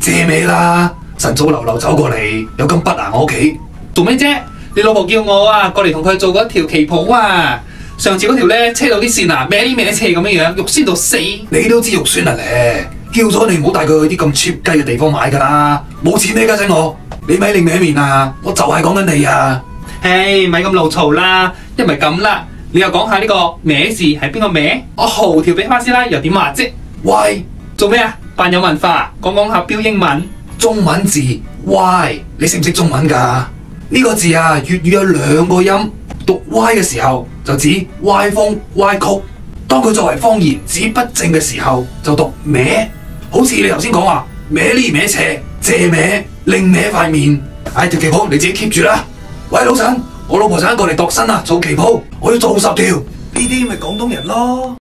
借咩啦？晨早流流走過嚟，有咁筆啊我屋企做咩啫？你老婆叫我啊，過嚟同佢做嗰條旗袍啊。上次嗰條咧車到啲線啊，歪啲歪斜咁樣樣，肉酸到死。 你都知肉酸啊咧，叫咗你唔好帶佢去啲咁 cheap 雞嘅地方買㗎啦，冇錢咩家陣我？你咪另歪面啊！我就係講緊你啊！ 唉，咪咁怒嘈啦，一唔係咁啦，你又講下呢個歪字係邊個歪？我豪條俾花師奶又點話啫？ 喂， 做咩啊？扮有文化，講下標英文。 中文字 Y， 你識唔識中文㗎？呢個字啊，粵語有兩個音，讀 Y 嘅時候就指歪風歪曲，當佢作為方言指不正嘅時候就讀歪。好似你頭先講話歪呢歪斜，借歪另歪塊面。唉，條旗袍你自己 keep 住啦。喂，老陳，我老婆陣間過嚟度身啊，做旗袍，我要做10條，呢啲咪廣東人咯。